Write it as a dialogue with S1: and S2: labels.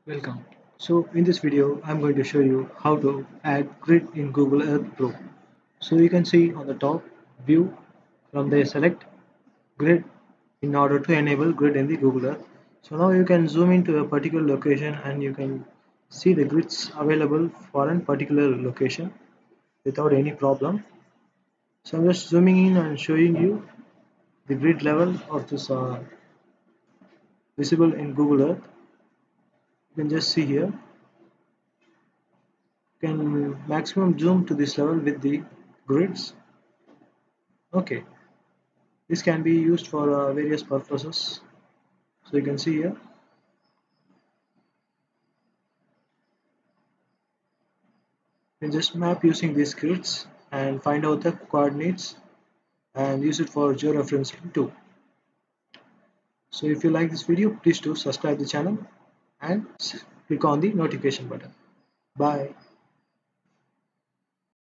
S1: Welcome. So in this video, I'm going to show you how to add grid in Google Earth Pro. So you can see on the top view from there select grid in order to enable grid in the Google Earth. So now you can zoom into a particular location and you can see the grids available for a particular location without any problem. So I'm just zooming in and showing you the grid level of this visible in Google Earth. You can just see here. You can maximum zoom to this level with the grids. Okay, this can be used for various purposes. So you can see here, you can just map using these grids and find out the coordinates and use it for georeferencing too. So if you like this video, please do subscribe the channel and click on the notification button. Bye.